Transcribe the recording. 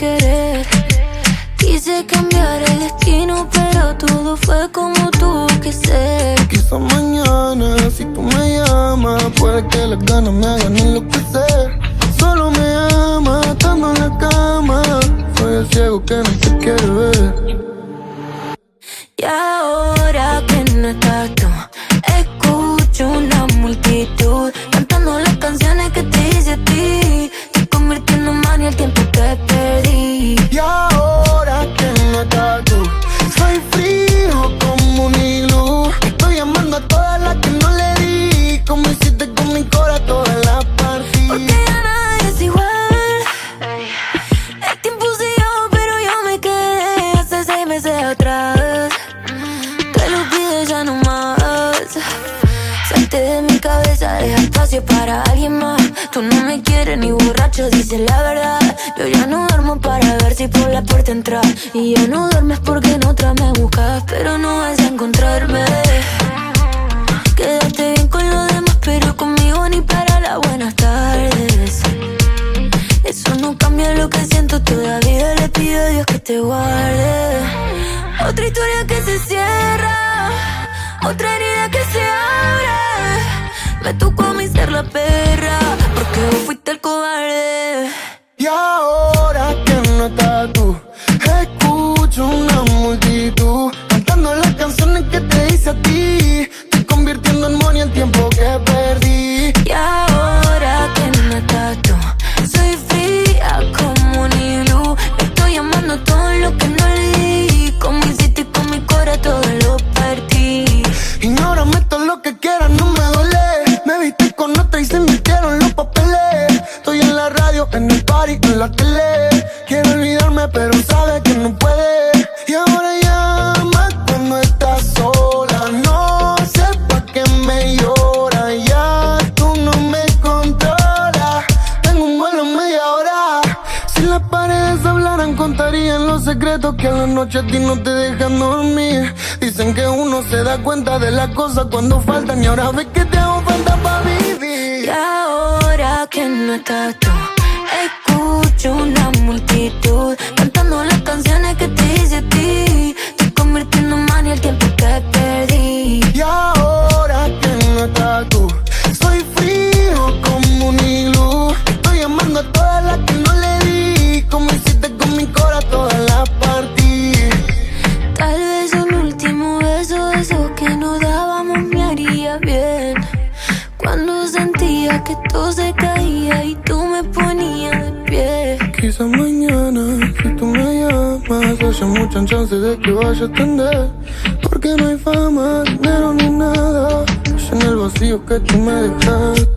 querer. Quise cambiar el destino, pero todo fue como tuvo que ser. Quizá mañana, si tú me llamas, puede que las ganas me hagan enloquecer. Solo me ama, estando en la cama. Soy el ciego que no te quiere ver. Y ahora que no estás tú, escucho una multitud cantando las canciones que te hice a ti. Te convirtiendo en mania el tiempo que perdí. Y ahora que no estás tú, soy frío como un iglú. Estoy amando a todas las que no le di, como hiciste con mi corazón todas las partidas. Porque ya nadie es igual. El tiempo siguió, pero yo me quedé hace 6 meses atrás. Te lo pido ya no más. Salte de mi cabeza, deja espacio para alguien más. Tú no me quieres ni borracho, dices la verdad. Yo ya no duermo para ver si por la puerta entras. Y ya no duermes porque en otra me buscas, pero no vas a encontrarme. Quédate bien con los demás, pero conmigo ni para las buenas tardes. Eso no cambia lo que siento, todavía le pido a Dios que te guarde. Otra historia que se cierra, otra herida que se abre. Me tocó a mí ser la perra, porque vos fuiste el cobarde. Y ahora que no estás tú, escucho una multitud cantando las canciones que te hice a ti. Estoy convirtiendo en money el tiempo que perdí. Y ahora que no estás tú, soy fría como un iglú. Estoy amando todo lo que no le di, como hiciste con mi corazón todo lo partí. Ignórame todo lo que quieras, no me duele. Me viste con otra y se invirtieron los papeles. Estoy en la radio, en el party, en la tele. Quiero olvidarme pero sabe que no puede. Y ahora llama cuando estás sola. No sé pa' qué me llora. Ya tú no me controlas. Tengo un vuelo en media hora. Si las paredes hablaran contarían los secretos que a la noche a ti no te dejan dormir. Dicen que uno se da cuenta de las cosas cuando faltan. Y ahora ves que te hago falta pa' vivir. Y ahora que no estás tú, escucho una multitud cantando las canciones que te hice a ti. Estoy convirtiendo en mania el tiempo que perdí. Y ahora que no estás tú, soy frío como un iglú. Estoy amando a todas las que no le di, como hiciste con mi corazón todas las partidas. Tal vez un último beso, eso que nos dábamos me haría bien. Cuando sentía que todo se caía y tú me ponías de pie. Quizás mañana, si tú me llamas, haya muchas chances de que vaya a atender. Porque no hay fama, dinero ni nada. En el vacío que tú me dejaste.